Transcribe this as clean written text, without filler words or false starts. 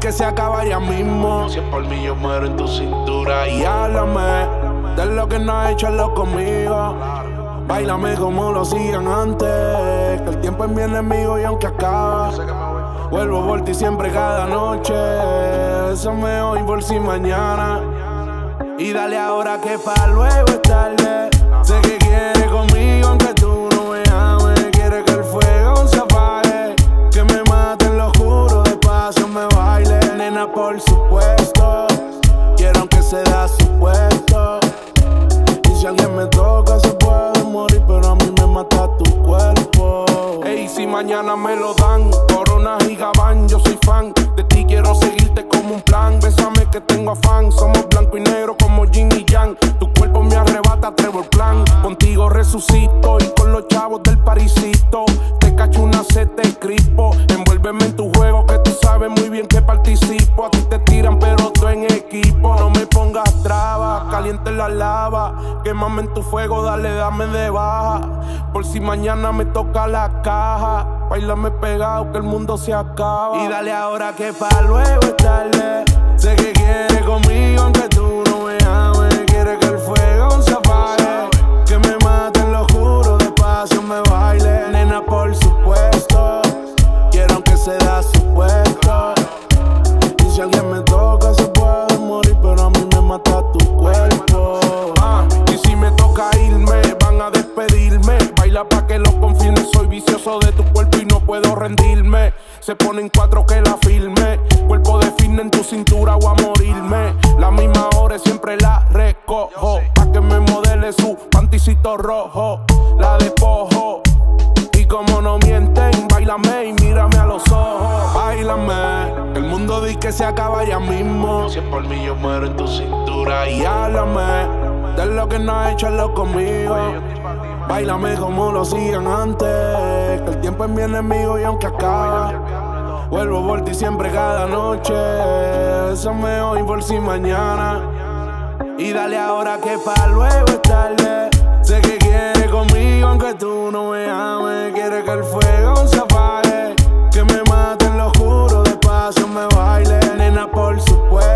que se acaba ya mismo. Si es por mí yo muero en tu cintura. Y háblame de lo que no has hecho conmigo. Báilame como lo hacían antes, que el tiempo es mi enemigo y aunque acaba, vuelvo por ti siempre cada noche. Bésame hoy por si mañana. Y dale ahora que pa' luego es tarde. Sé que quieres conmigo aunque tú no me ames. Quiere que el fuego se apague, que me maten, lo juro, despacio me baile. Nena, por supuesto, quiero aunque se da supuesto. Y si alguien me toca se puede morir, pero a mí me mata tu cuerpo. Ey, si mañana me lo dan, Corona y Gabán, yo soy fan de ti, quiero seguirte como un plan. Bésame que tengo afán, somos blanco y negro como Yin y Yang. Tu cuerpo me arrebata, Trevor Plan. Contigo resucito y con los chavos del parisito te cacho una seta y crispo. Envuélveme en tu juego que tú sabes muy bien que participo. A ti te tiran pero tú en equipo. No me pongas trabas, caliente la lava. Quémame en tu fuego, dale, dame de baja. Por si mañana me toca la caja. Báilame pegado que el mundo se acaba. Y dale ahora que pa' luego es tarde. Sé que quieres conmigo aunque tú no me ames. Quiere que el fuego se apague, que me maten, lo juro, despacio me baile. Nena, por supuesto, quiero aunque se da supuesto. Y si alguien me toca se puede morir, pero a mí me mata tu cuerpo. Y si me toca irme, van a despedirme. Baila pa' que lo confirme, soy vicioso de tu cuerpo y no puedo rendirme. Se ponen cuatro que la filme, cuerpo de fitness en tu cintura o a morirme. La misma hora siempre la recojo, pa' que me modele su panticito rojo. La despojo y como no mienten, báilame y mírame a los ojos. Báilame, el mundo dice que se acaba ya mismo. Si es por mí yo muero en tu cintura. Y háblame de lo que no has hecho conmigo. Báilame como lo hacían antes, que el tiempo es mi enemigo y aunque acaba, vuelvo por ti siempre cada noche. Bésame hoy por si mañana. Y dale ahora que pa' luego es tarde. Sé que quieres conmigo aunque tú no me ames. Quiere que el fuego se apague, que me maten, lo juro, despacio me baile. Nena, por supuesto,